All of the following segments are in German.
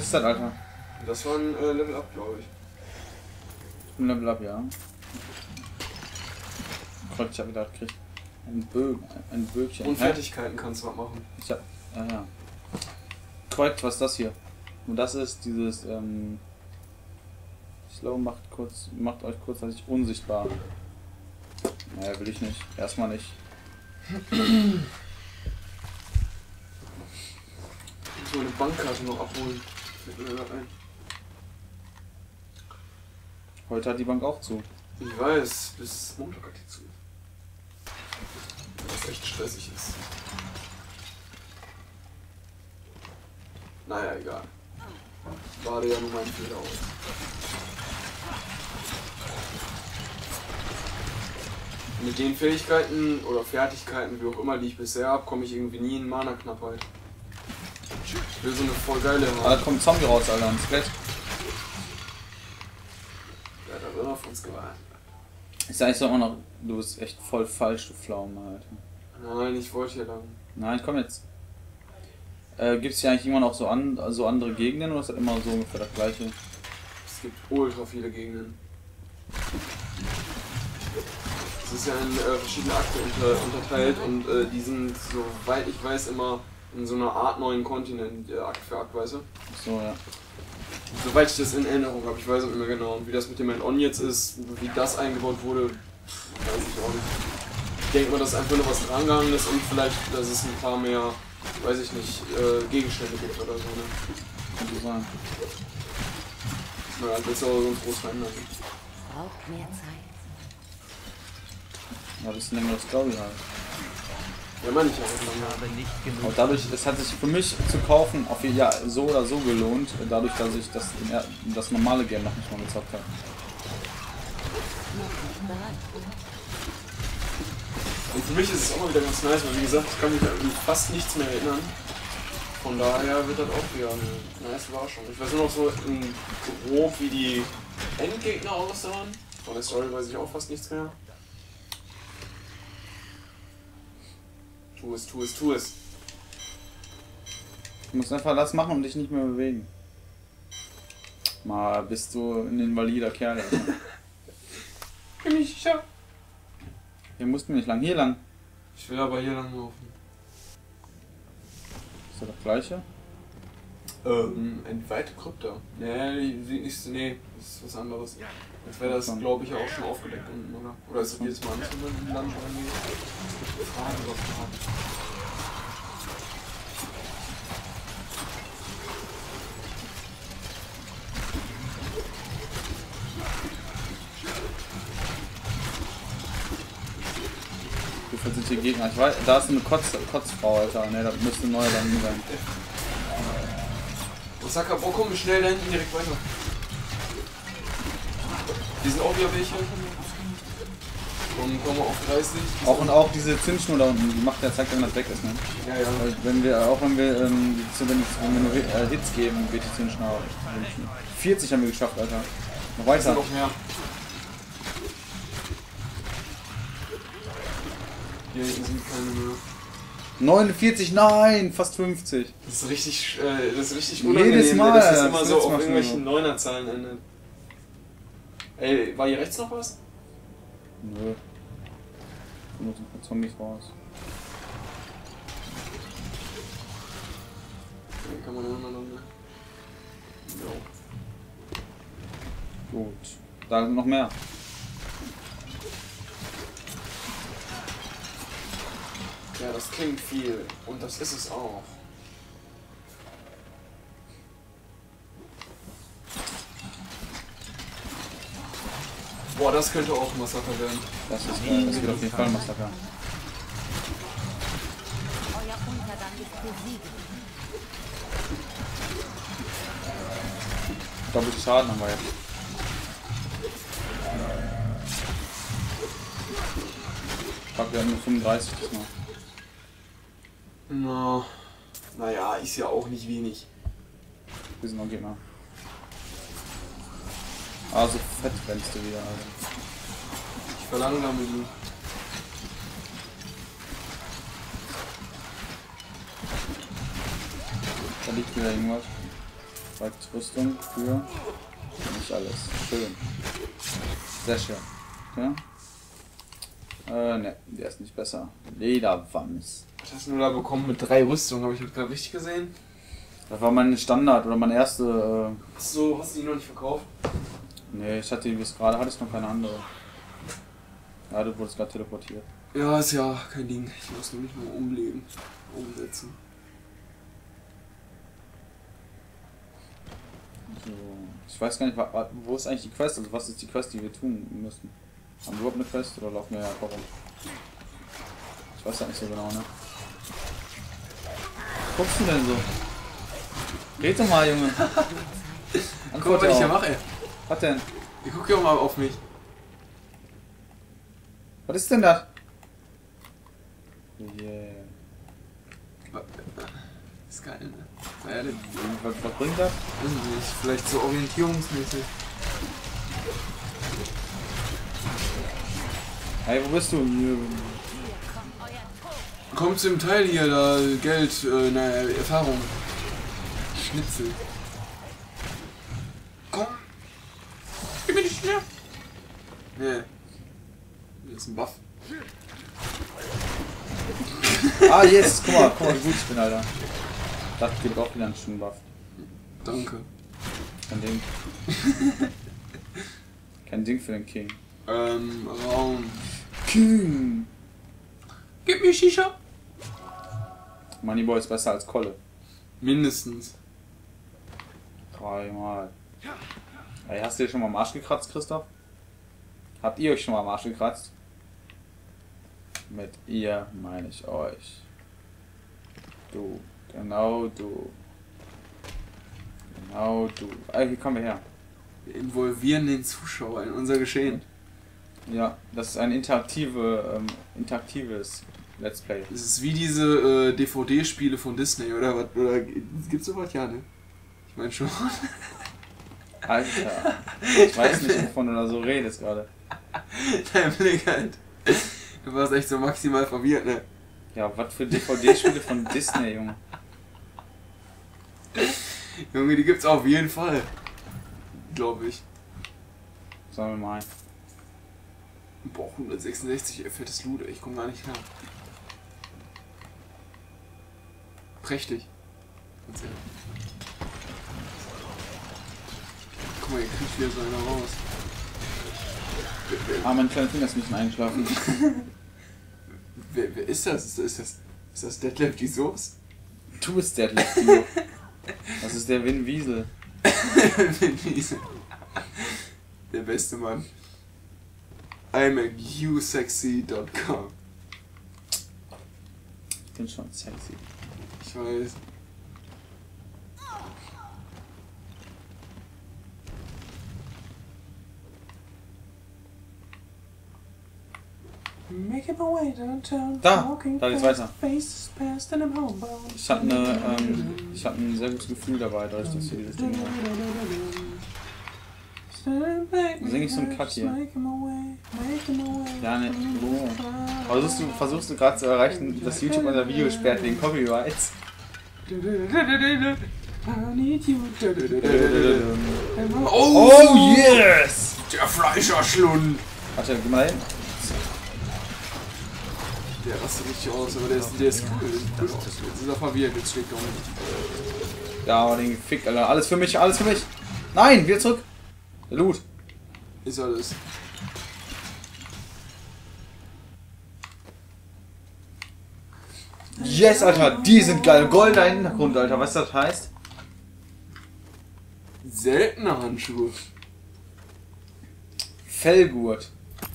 ist das, Alter? Das war ein Level Up, glaube ich. Ein Level Up, ja. Ich hab wieder gekriegt. Ein Böckchen. Und Fertigkeiten kannst du was machen. Ich hab. Ja. Korrekt, was ist das hier? Und das ist dieses, Slow macht euch kurzzeitig unsichtbar. Naja, will ich nicht. Erstmal nicht. Ich muss meine Bankkarte noch abholen. Fällt mir gerade ein. Heute hat die Bank auch zu. Ich weiß, bis Montag hat die zu. Was echt stressig ist. Naja, egal. War ja nur mein Fehler aus. Mit den Fähigkeiten oder Fertigkeiten, wie auch immer, die ich bisher habe, komme ich irgendwie nie in Mana-Knappheit. Ich will so eine voll geile haben. Da kommt ein Zombie raus, Alter, ein Skelett. Ja, da wird auf uns gewartet. Ich sag immer noch, du bist echt voll falsch, du Pflaume, Alter. Nein, ich wollte hier lang. Nein, komm jetzt. Gibt es hier eigentlich immer noch so andere Gegenden oder ist das immer so ungefähr das gleiche? Es gibt ultra viele Gegenden. Es ist ja in verschiedene Akte unterteilt und die sind, soweit ich weiß, immer in so einer Art neuen Kontinent, Akt für Akt, weißt du? So, ja. Soweit ich das in Erinnerung habe, ich weiß nicht mehr genau. Und wie das mit dem Add-on jetzt ist, wie das eingebaut wurde, weiß ich auch nicht. Ich denke mal, dass einfach nur was drangegangen ist und vielleicht, dass es ein paar mehr, weiß ich nicht, Gegenstände gibt oder so, ne? Könnte sein. Na, das ist aber so ein großes Verändern. Braucht mehr Zeit. Ja, ein bisschen längere Story halt. Ja, meine ich ja. Aber nicht genug. Und dadurch, es hat sich für mich zu kaufen, auf ja, so oder so gelohnt, dadurch, dass ich das normale Game noch nicht mal gezockt habe. Und für mich ist es auch mal wieder ganz nice, weil wie gesagt, ich kann mich an fast nichts mehr erinnern. Von daher wird das auch wieder eine nice Überraschung. Ich weiß nur noch so grob, wie die Endgegner aussahen. Von der Story weiß ich auch fast nichts mehr. Tu es, tu es, tu es. Du musst einfach das machen und dich nicht mehr bewegen. Mal bist du ein invalider Kerl. Alter. Bin ich sicher. Hier mussten wir nicht lang. Hier lang. Ich will aber hier lang laufen. Ist das das gleiche? Entweihte Krypta. Nee, das ist was anderes. Jetzt wäre das, glaube ich, ja auch schon aufgedeckt unten, oder? Oder ist das jedes Mal anders, wenn man im Land irgendwie Fragen oder Fragen? Wie viel sind hier Gegner? Ich weiß, da ist eine Kotzfrau, Alter. Ne, das müsste ein neuer dann sein. Osaka, boah, komm schnell da hinten direkt weiter. Die sind auch wieder welche. Und kommen wir auf 30. Auch und auch diese Zündschnur da unten, die macht der zeigt, wenn das weg ist, ne? Ja, ja. Weil wenn wir nur Hits geben, wird die Zündschnur 40 haben wir geschafft, Alter. Noch Da sind weiter. noch mehr. Hier hinten sind keine mehr. 49, nein, fast 50. Das ist richtig unangenehm, Jedes Mal, dass das immer das so letzte auf Mal schon irgendwelchen Neunerzahlen endet. Ey, war hier rechts noch was? Nö. Da müssen ein paar Zombies raus. Hier kann man immer noch ne? Jo. Gut. Da sind noch mehr. Ja, das klingt viel. Und das ist es auch. Boah, das könnte auch ein Massaker werden. Das wird auf jeden Fall ein Massaker. Euer Untergang ist besiegt. Doppelt Schaden haben wir jetzt. Ich glaube, wir haben nur 35 diesmal. Naja, ist ja auch nicht wenig. Wir sind noch Gegner. Ah, so fett rennst du wieder, Alter. Ich verlangsame die. Da liegt wieder irgendwas. Zeigt Rüstung für nicht alles. Schön. Sehr schön. Ja? Ne, der ist nicht besser. Lederwams. Was hast du da bekommen mit 3 Rüstungen? Habe ich das gerade richtig gesehen? Das war mein Standard oder mein erste. So, hast du die noch nicht verkauft? Ne, ich hatte bis gerade hatte ich noch keine andere. Ja, du wurdest gerade teleportiert. Ja, ist ja kein Ding. Ich muss nur nicht mal umsetzen. So. Ich weiß gar nicht, wo ist eigentlich die Quest? Also was ist die Quest, die wir tun müssen? Haben wir überhaupt eine Quest oder laufen wir ja einfach rum? Ich weiß ja nicht so genau, ne? Was guckst du denn so? Red doch mal, Junge. Guck mal, was ich hier mache. Was denn? Ich guck ja mal auf mich. Was ist denn das? Yeah. Ist geil, ne? Ja, Was bringt das? weiß ich nicht. Vielleicht so orientierungsmäßig. Hey, wo bist du? Hier. Kommt zum Teil hier, da Geld, Erfahrung. Schnitzel. Komm! Gib mir die Schnur! Nee. Das ist ein Buff. Ah, yes! Guck mal, wie gut ich bin, Alter. Das gibt auch wieder einen schönen Buff. Danke. Kein Ding. Kein Ding für den King. Raum. King! Gib mir Shisha! Moneyboy ist besser als Kolle. Mindestens. 3-mal. Ey, hast du dir schon mal am Arsch gekratzt, Christoph? Habt ihr euch schon mal am Arsch gekratzt? Mit ihr meine ich euch. Du. Genau du. Genau du. Ey, hier kommen wir her. Wir involvieren den Zuschauer in unser Geschehen. Ja, das ist ein interaktives Let's Play. Das ist wie diese DVD-Spiele von Disney, oder was? Oder gibt's sowas? Ja, ne? Ich meine schon. Alter, ich weiß nicht, wovon du da so redest gerade. Dein Blick halt. Du warst echt so maximal verwirrt, ne? Ja, was für DVD-Spiele von Disney, Junge. Junge, die gibt's auf jeden Fall. Glaube ich. Sagen wir mal. Boah, 166, fettes Lude, ich komme gar nicht klar. Prächtig. Ganz ehrlich. Guck mal, ihr kriegt wieder so einer raus. Ah, mein kleiner Finger ist ein bisschen eingeschlafen. Wer ist das? Ist das Detlef die Soße? Du bist der Letzte. Das ist der Vin Wiesel. Vin Diesel. Der beste Mann. IMakeYouSexy.com. Ich bin schon sexy. Ich weiß. Making my way downtown. Da geht's weiter. Faces past and I'm homebound. Ich hab ein sehr gutes Gefühl dabei, dadurch, dass wir dieses Ding haben. Sing ich so einen Cut hier? Ja, ne. Oh. Versuchst du gerade zu erreichen, dass YouTube unser Video sperrt wegen Copyrights? Oh yes! Der Fleischerschlund! Warte, geh mal hin. Der rastet richtig aus, aber der ist cool. Jetzt ist er verwirrt, jetzt schlägt er um. Ja, aber den Fick, Alter. Alles für mich, alles für mich! Nein, wieder zurück! Der Loot. Ist alles. Yes, Alter, die sind geil. Goldener Hintergrund, Alter. Was das heißt? Seltene Handschuhe. Fellgurt.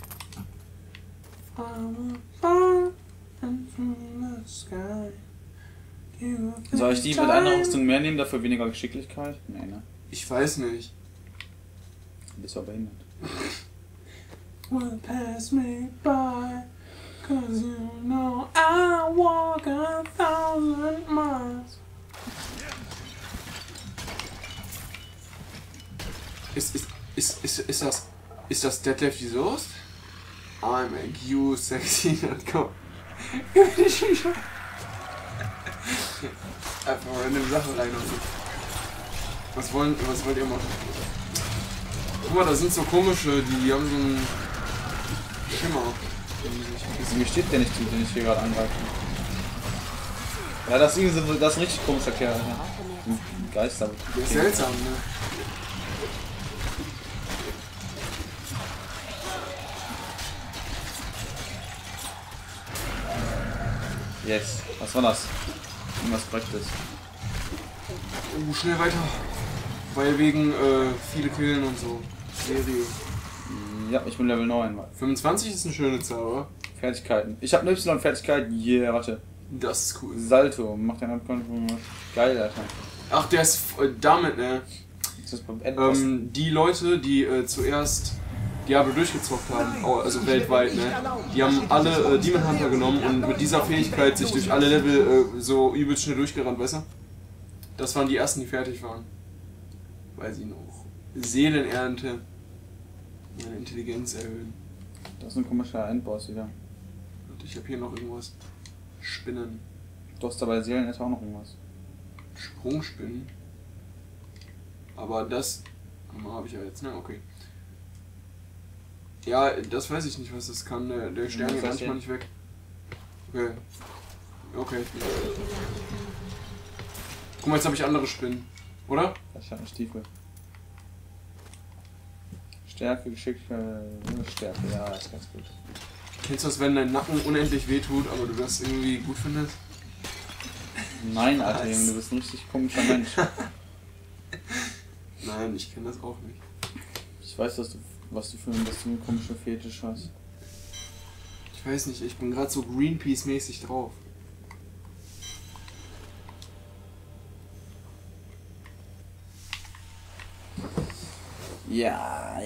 Soll ich die mit einer Rüstung mehr nehmen, dafür weniger Geschicklichkeit? Nee, ne? Ich weiß nicht. Du bist aber behindert. Will pass me by, 'cause you know I walk 1,000 miles. Ist das Detlef die Soße? IMakeYouSexy.com. Einfach random Sachen rein und Was wollt ihr machen? Guck mal, da sind so komische, die haben so einen Schimmer. Mir steht der nicht zu, den ich hier gerade angreife. Ja, das ist irgendwie so, das ist ein richtig komischer Kerl. Alter. Ein Geister. Der ist seltsam, ne? Yes. Was war das? Irgendwas Korrektes. Oh, schnell weiter. Weil wegen viele Killen und so. Serie. Ja, ich bin Level 9. 25 ist eine schöne Zahl, oder? Fertigkeiten. Ich habe eine Y-Fertigkeit. Yeah, warte. Das ist cool. Salto. Macht den Abkommen. Geil, Alter. Ach, der ist damit, ne? Ist das beim Endboss? Die Leute, die zuerst Diablo durchgezockt haben, also weltweit, ne? Die haben alle Demon Hunter genommen und mit dieser Fähigkeit sich durch alle Level so übelst schnell durchgerannt, weißt du? Das waren die ersten, die fertig waren. Weil sie noch Seelenernte, meine Intelligenz erhöhen. Das ist ein komischer Endboss wieder. Und ich habe hier noch irgendwas. Spinnen. Du hast dabei Seelenernte auch noch irgendwas. Sprungspinnen. Aber das habe ich ja jetzt, ne? Okay. Ja, das weiß ich nicht, was das kann. Der Stern geht manchmal nicht weg. Okay. Okay. Guck mal, jetzt habe ich andere Spinnen. Oder? Ich habe einen Stiefel. Stärke, Geschick, Stärke, ja, das ist ganz gut. Kennst du das, wenn dein Nacken unendlich wehtut, aber du das irgendwie gut findest? Nein, Alter, Junge, du bist ein richtig komischer Mensch. Nein, ich kenne das auch nicht. Ich weiß, was du für einen komischen Fetisch hast. Ich weiß nicht, ich bin gerade so Greenpeace-mäßig drauf. Ja.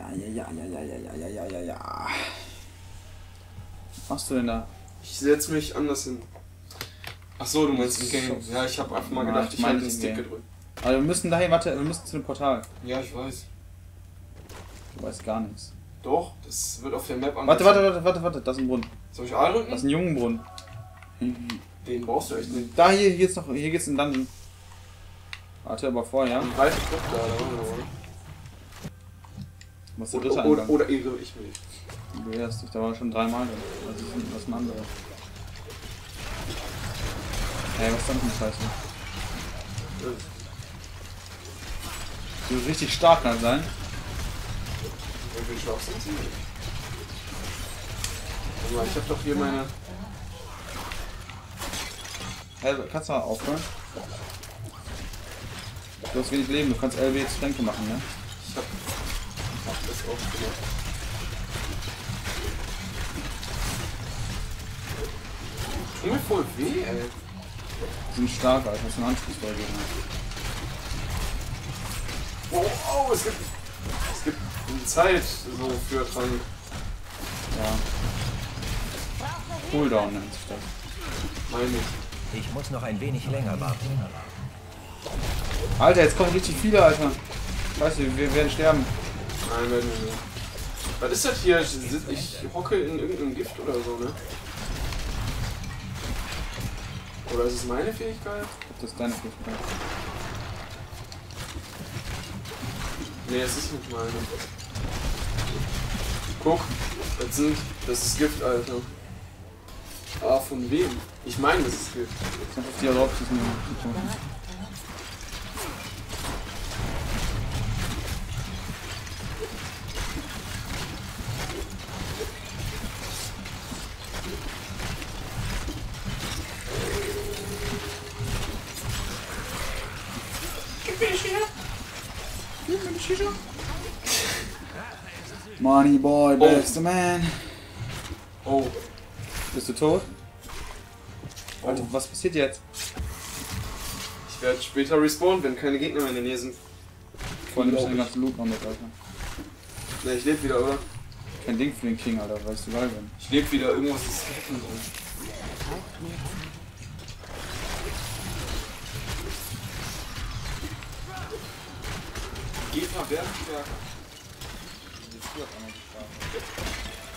Was machst du denn da? Ich setze mich anders hin. Ach so, du meinst im Game. Ja, ich habe einfach mal gedacht, ich halte den Stick gedrückt. Aber wir müssen dahin, warte, wir müssen zu dem Portal. Ja, ich weiß. Du weißt gar nichts. Doch, das wird auf der Map angezeigt. Warte, das ist ein Brunnen. Soll ich A drücken? Das ist ein Jungenbrunnen. Den brauchst du echt nicht. Da, hier geht's in den Dungeon. Warte, aber vorher. Ein weiter Knopf da, oder? Was ist der dritte Eingang? Oder irre ich mich. Du irrst dich, da war schon dreimal drin. Was ist ein anderes? Hey, was ist denn für eine Scheiße? Du bist richtig stark kann sein. Wie viel Schlaf sind sie? Warte mal, ich hab doch hier meine... Hey, kannst du mal aufhören? Du hast wenig Leben, du kannst LW Tränke machen, ne? Ich hab das auch gemacht. Tut mir voll weh, ey. Die sind stark, Alter, das ist ein anspruchsvoller Gegner. Oh, es gibt eine Zeit so für Trank. Ja. Cooldown nennt sich das. Meine ich. Ich muss noch ein wenig länger warten. Alter, jetzt kommen richtig viele, Alter. Scheiße, wir werden sterben. Nein, werden wir nicht. Was ist das hier? Ich hocke in irgendeinem Gift oder so, ne? Oder ist es meine Fähigkeit? Das ist deine Fähigkeit. Nee, es ist nicht meine. Guck, das ist Gift, Alter. Ah, von wem? Ich meine, das ist Gift. Das ist einfach die erlaubt, das ist Money Boy, beste Man. Oh. Bist du tot? Alter, was passiert jetzt? Ich werde später respawnen, wenn keine Gegner mehr in der Nähe sind. Vor allem den ganzen Loot noch mit, Alter. Ne, ich lebe wieder, oder? Kein Ding für den King, Alter, weißt du geil bin. Ich lebe wieder, irgendwas ist hacken drin. Gegner werden stärker.